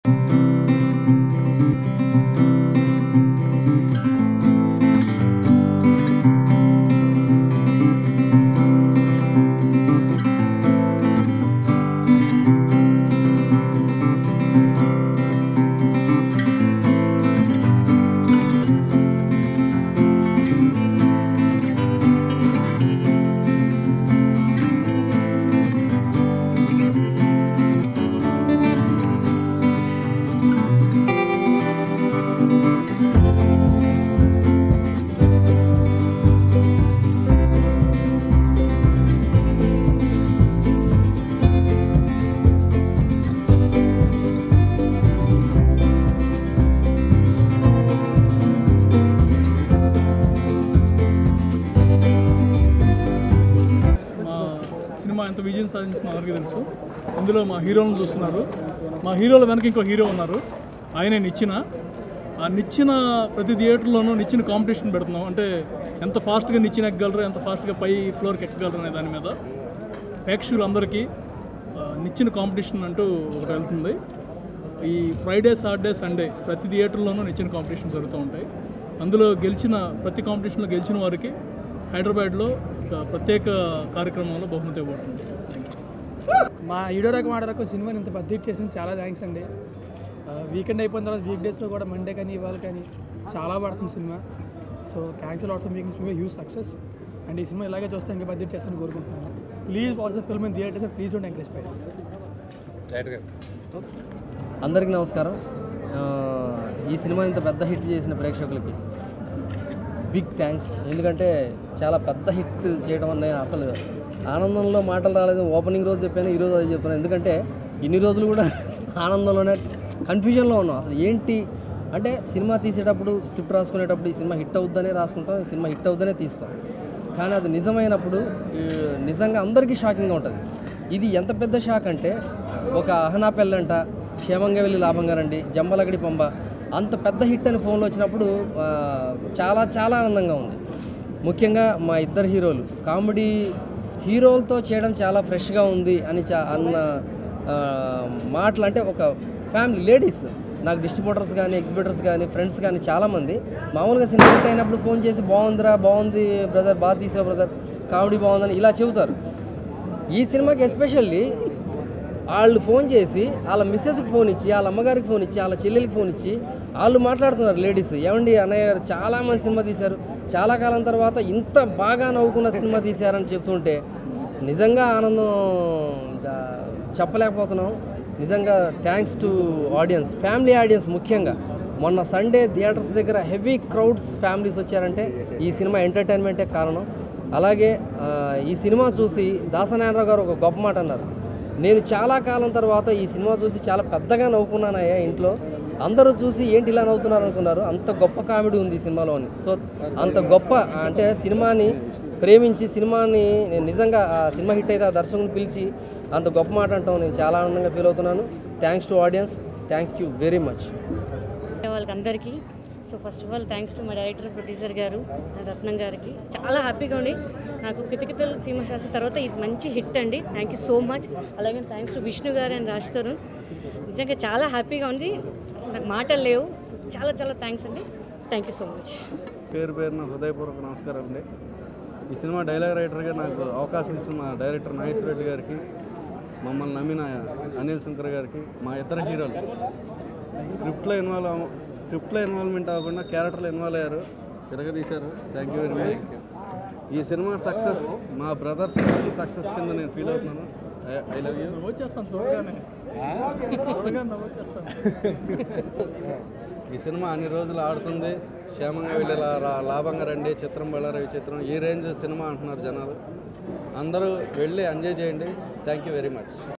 ఎంత విజయం సాధించిన అందరికీ తెలుసు. ఇందులో మా హీరోలను చూస్తున్నారు. మా హీరోల వెనక ఇంకో హీరో ఉన్నారు. ఆయనే నిచ్చిన ప్రతి థియేటర్లోనూ నిచ్చిన కాంపిటీషన్ పెడుతున్నాం. అంటే ఎంత ఫాస్ట్గా నిచ్చిన ఎక్కగలరు, ఎంత ఫాస్ట్గా పై ఫ్లోర్కి ఎక్కగలరు అనే దాని మీద ప్రేక్షకులందరికీ నిచ్చిన కాంపిటీషన్ అంటూ ఒకటి వెళ్తుంది. ఈ ఫ్రైడే, సాటర్డే, సండే ప్రతి థియేటర్లోనూ నిచ్చిన కాంపిటీషన్ జరుగుతూ ఉంటాయి. అందులో ప్రతి కాంపిటీషన్లో గెలిచిన వారికి హైదరాబాద్లో ప్రత్యేక కార్యక్రమంలో బహుమతి ఇవ్వబడుతుంది. మా ఈడో రకం ఆడో రకం సినిమాని ఇంత పెద్ద హిట్ చేసింది చాలా థ్యాంక్స్ అండి. వీకెండ్ అయిపోయిన తర్వాత వీక్ డేస్లో కూడా మండే కానీ ఇవాళ కానీ చాలా పడుతుంది cinema. So thanks lot for making cinema huge success. And ఈ సినిమా ఇలాగే చూస్తే ఇంకా పెద్ద హిట్ చేస్తాను కోరుకుంటున్నాను. Please watch the film in theatres and please don't encourage price. అందరికీ నమస్కారం. ఈ సినిమా ఇంత పెద్ద హిట్ చేసిన ప్రేక్షకులకి బిగ్ థ్యాంక్స్. ఎందుకంటే చాలా పెద్ద హిట్ చేయడం వల్ల నేను అసలు ఆనందంలో మాటలు రాలేదు. ఓపెనింగ్ రోజు చెప్పాను, ఈరోజు అది చెప్పాను. ఎందుకంటే ఇన్ని రోజులు కూడా ఆనందంలోనే కన్ఫ్యూజన్లో ఉన్నాం. అసలు ఏంటి అంటే సినిమా తీసేటప్పుడు స్క్రిప్ట్ రాసుకునేటప్పుడు ఈ సినిమా హిట్ అవుద్దనే రాసుకుంటాం, ఈ సినిమా హిట్ అవుద్దనే తీస్తాం. కానీ అది నిజమైనప్పుడు నిజంగా అందరికీ షాకింగ్గా ఉంటుంది. ఇది ఎంత పెద్ద షాక్ అంటే ఒక అహనా పెళ్ళంట, క్షేమంగా వెళ్ళి లాభంగా రండి, జంబలగడి పంబ అంత పెద్ద హిట్ అని ఫోన్లో వచ్చినప్పుడు చాలా చాలా ఆనందంగా ఉంది. ముఖ్యంగా మా ఇద్దరు హీరోలు కామెడీ హీరోలతో చేయడం చాలా ఫ్రెష్గా ఉంది అని అన్న మాటలు. అంటే ఒక ఫ్యామిలీ లేడీస్ నాకు డిస్ట్రిబ్యూటర్స్ కానీ ఎగ్జిబిటర్స్ కానీ ఫ్రెండ్స్ కానీ చాలామంది మామూలుగా సినిమా హిట్ అయినప్పుడు ఫోన్ చేసి బాగుంది బ్రదర్, బాగా తీసావు బ్రదర్, కామెడీ బాగుందని ఇలా చెబుతారు. ఈ సినిమాకి ఎస్పెషల్లీ వాళ్ళు ఫోన్ చేసి వాళ్ళ మిస్సెస్కి ఫోన్ ఇచ్చి, వాళ్ళ అమ్మగారికి ఫోన్ ఇచ్చి, వాళ్ళ చెల్లెలకి ఫోన్ ఇచ్చి వాళ్ళు మాట్లాడుతున్నారు లేడీస్. ఏమండి అన్నయ్య గారు చాలా మంది సినిమా తీశారు, చాలా కాలం తర్వాత ఇంత బాగా నవ్వుకున్న సినిమా తీశారని చెప్తుంటే నిజంగా ఆనందం చెప్పలేకపోతున్నాం. నిజంగా thanks to audience, family audience. ముఖ్యంగా మొన్న సండే థియేటర్స్ దగ్గర హెవీ క్రౌడ్స్ ఫ్యామిలీస్ వచ్చారంటే ఈ సినిమా ఎంటర్టైన్మెంటే కారణం. అలాగే ఈ సినిమా చూసి దాసనారాయణరావు గారు ఒక గొప్ప మాట అన్నారు. నేను చాలా కాలం తర్వాత ఈ సినిమా చూసి చాలా పెద్దగా నవ్వుకున్నానయ్యా, ఇంట్లో అందరూ చూసి ఏంటి ఇలా నవ్వుతున్నారు అనుకున్నారు. అంత గొప్ప కామెడీ ఉంది ఈ సినిమాలోని. సో అంత గొప్ప అంటే సినిమాని ప్రేమించి సినిమాని నేను నిజంగా ఆ సినిమా హిట్ అయితే ఆ దర్శకుని పిలిచి అంత గొప్ప మాట అంటాం నేను చాలా ఆనందంగా ఫీల్ అవుతున్నాను. Thanks to audience, thank you very much వాళ్ళకందరికీ. So first of all thanks to మా డైరెక్టర్ ప్రొడ్యూసర్ గారు రత్నం గారికి. చాలా హ్యాపీగా ఉంది నాకు. కితకితలు సీమశాస్త్రి తర్వాత ఇది మంచి హిట్ అండి. Thank you so much. అలాగే థ్యాంక్స్ టు విష్ణు గారు అండ్ రాజ్ తరుణ్. నిజంగా చాలా హ్యాపీగా ఉంది, అసలు నాకు మాటలు లేవు. చాలా చాలా థ్యాంక్స్ అండి. Thank you so much. పేరున హృదయపూర్వక నమస్కారం అండి. ఈ సినిమా డైలాగ్ రైటర్గా నాకు అవకాశం ఇచ్చిన మా డైరెక్టర్ నాగేశ్వర రెడ్డి గారికి, మమ్మల్ని నమ్మిన అనిల్ శంకర్ గారికి, మా ఇద్దరు హీరోలు స్క్రిప్ట్లో ఇన్వాల్వ్మెంట్ అవ్వకుండా క్యారెక్టర్లో ఇన్వాల్వ్ అయ్యారు, తిరగదీశారు. Thank you very much. ఈ సినిమా సక్సెస్ మా బ్రదర్స్ సక్సెస్ కింద నేను ఫీల్ అవుతున్నాను. I love you. ఈ సినిమా అన్ని రోజులు ఆడుతుంది. క్షేమంగా వెళ్ళి లాభంగా రండి, చిత్రం బళ్ళారవి చిత్రం ఈ రేంజ్ సినిమా అంటున్నారు జనాలు. అందరూ వెళ్ళి ఎంజాయ్ చేయండి. Thank you very much.